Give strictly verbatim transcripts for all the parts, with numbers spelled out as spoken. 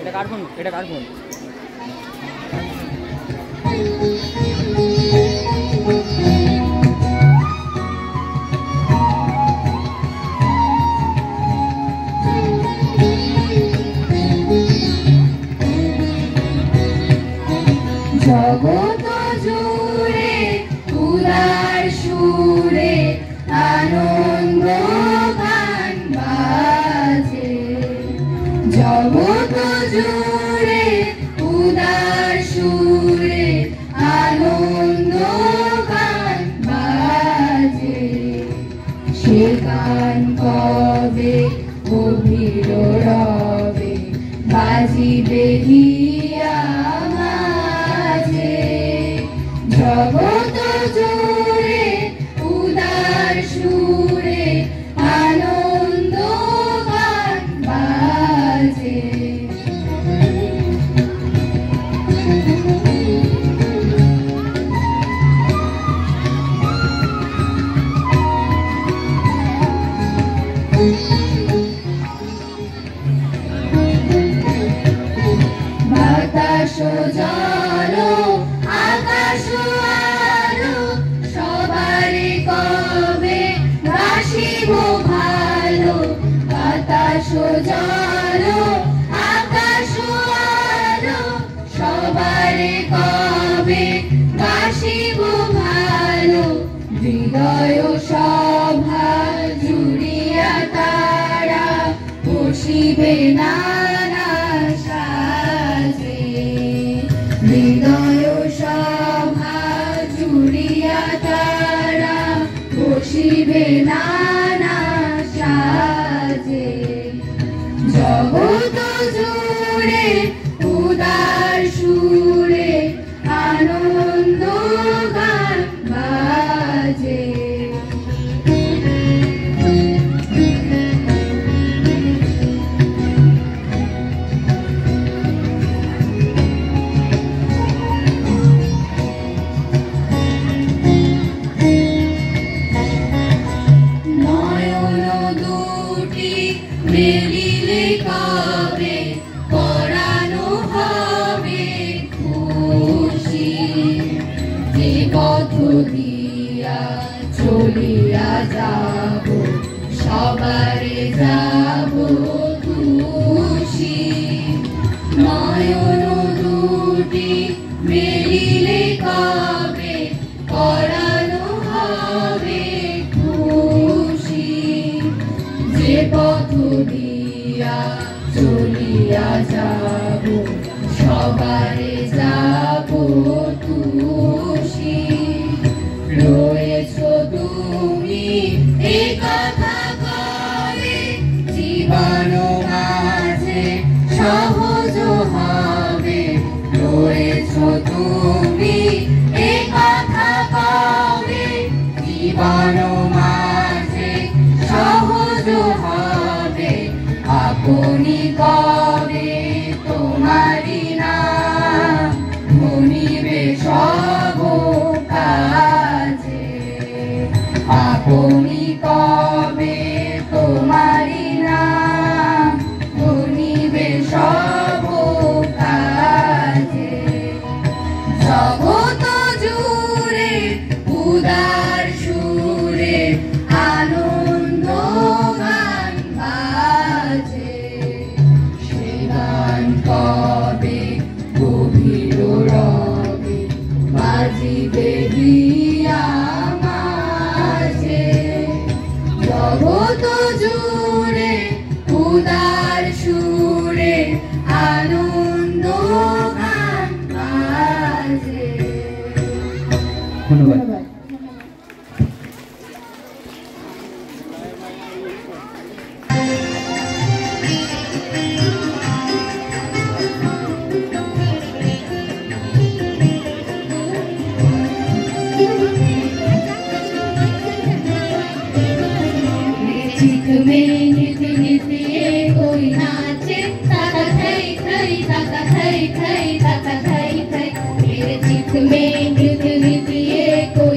এটা কার ফোন? এটা কার ফোন? জগত জুড়ে উদার সুরে আনন্দ গান বাজে, জগত জুড়ে উদার সুরে আনন্দ গান বাজে। সে গান কবে গভীর রবে বাজিবে হিয়া মাঝে, জগত জুড়ে উদার সুরে আনন্দ গান বাজে। বাতাস জলো আকাশ আলো সবারই কবে বাসিব ভালো, বাতাস জলো আকাশ আলো সবারই কবে বাসিব ভালো। হৃদয় সভা জুড়িয়া তারা বসিবে নানা সাজে, হৃদয় সভা জুড়িয়া তারা বসিবে নানা সাজে। জগত জুড়ে উদার সুরে আনন্দ গান বাজে। নয়ন দুটি মেলিলে কবে পরানো হবে খুশি, যে পথ দিয়া চলিয়া যাব সবারে যাব খুশি। নয়ন দুটি মেলিলে কবে পরানো হবে খুশি, যে পথ দিয়া চলিয়া যাব সবারে যাব খুশি। রয়েছ তুমি এ কথা কবে জীবন মাঝে সহজ হবে, রয়েছ তুমি এ কথা কবে জীবন মাঝে সহজ হবে। আপনি কবে তোমারি না মনিবে সব কাজে, আপনি কবে তোমারি না মনিবে সব কাজে। জগত জুড়ে উদার সুরে আনন্দ গান বাজে, সে গান কবে গভীর রবে বাজিবে হিয়া মাঝে। জগত জুড়ে উদার সুরে আনন্দ গান বাজে। ধন্যবাদ। में नित्य नित्य कोई नाचे, ताका थई थई ताका थई थई ताका थई थई। मेरे चित्त में नित्य नित्य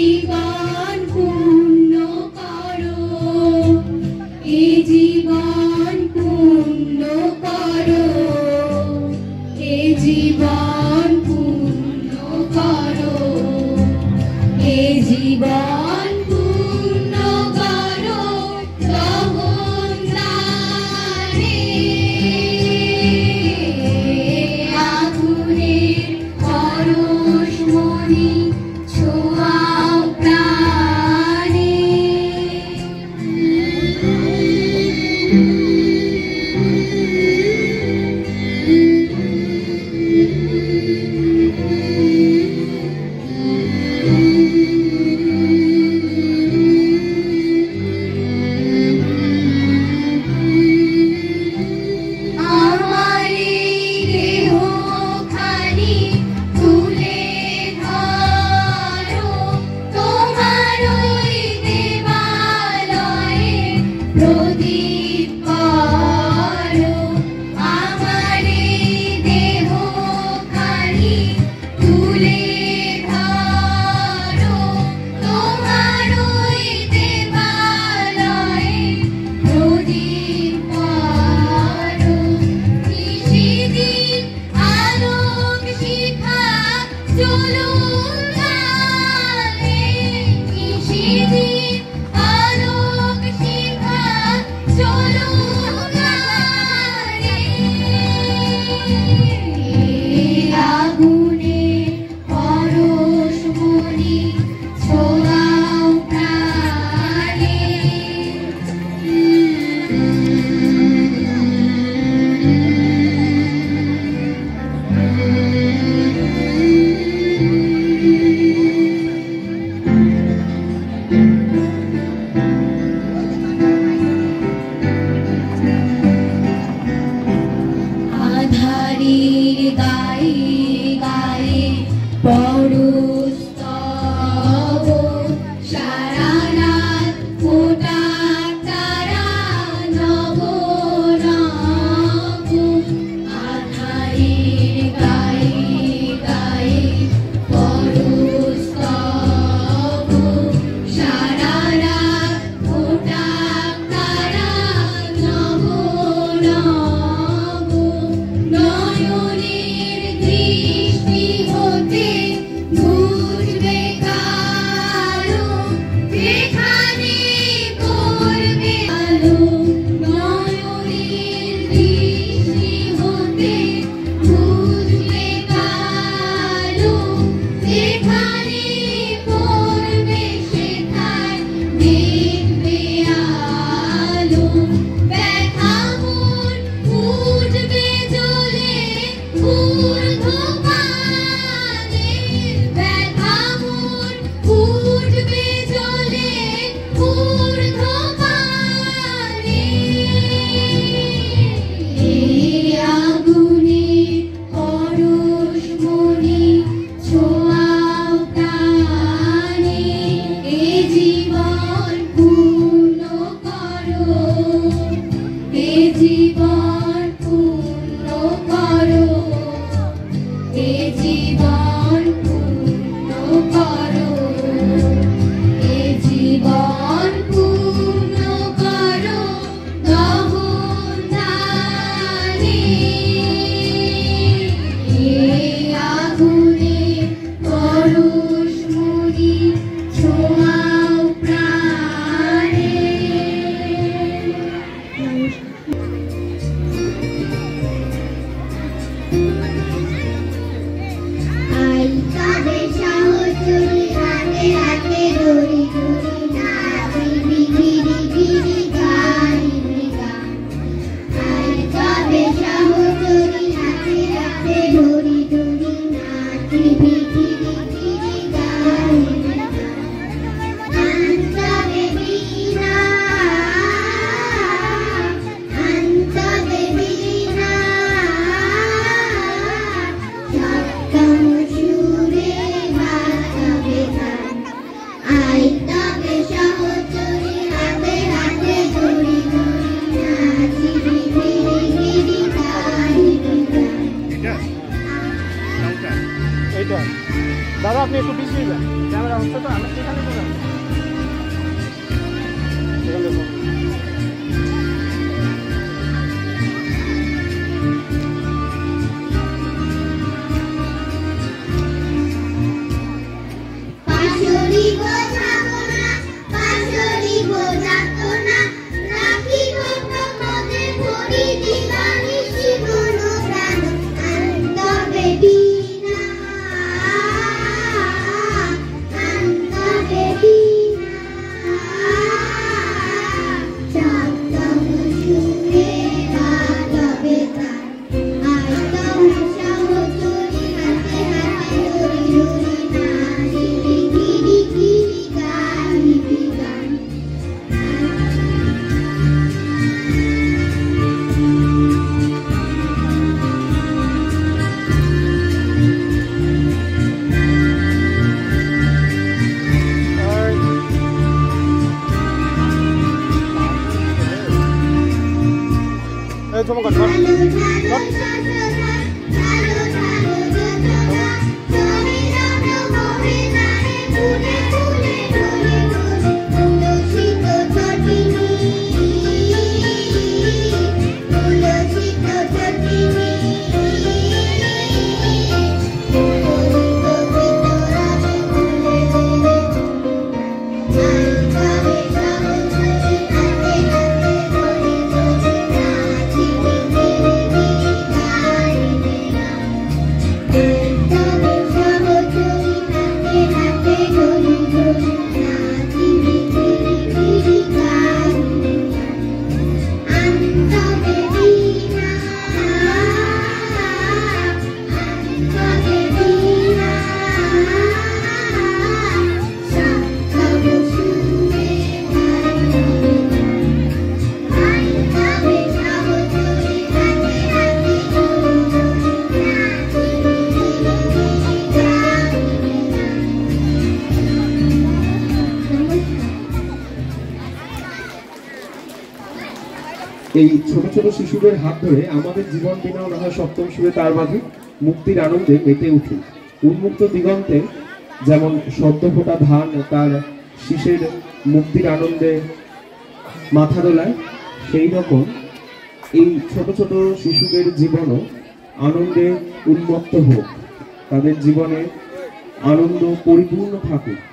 জীবন পূর্ণ করো, এ জীবন পূর্ণ করো, এ জীবন পূর্ণ করো, এ জীবন পূর্ণ করো গগন দানে। আগুনের পরশমণি ছোঁয়াও প্রাণে। আমার এই দেহখানি তুলে ধরো, তোমার ওই দেবালয়ে প্রদীপ করো। আমার এই দেহখানি তুলে ধরো, তোমার ওই দেবালয়ে প্রদীপ করো। নিশিদিন আলোক শিখা জ্বলুক গানে, নিশিদিন আলোক শিখা জ্বলুক গানে। আগুনের পরশমণি ছোঁয়াও প্রাণে। Thank you. আপনি একটু পিছিয়ে যান, ক্যামেরা হচ্ছে তো, আমি সেখানে তো যান। Cuma kan, এই ছোট ছোট শিশুদের হাত ধরে আমাদের জীবন বিনাও না হয় সপ্তম সুরে তার মাঝে মুক্তির আনন্দে মেতে উঠুন। উন্মুক্ত দিগন্তে যেমন সদ্য ফোটা ধান তার শিশের মুক্তির আনন্দে মাথা দোলায়, সেই রকম এই ছোট ছোট শিশুদের জীবনও আনন্দে উন্মত্ত হোক, তাদের জীবনে আনন্দ পরিপূর্ণ থাকুক।